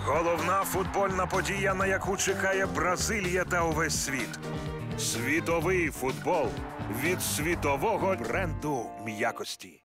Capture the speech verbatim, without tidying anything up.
Головна футбольна подія, на яку чекає Бразилія та увесь світ. Світовий футбол від світового бренду м'якості.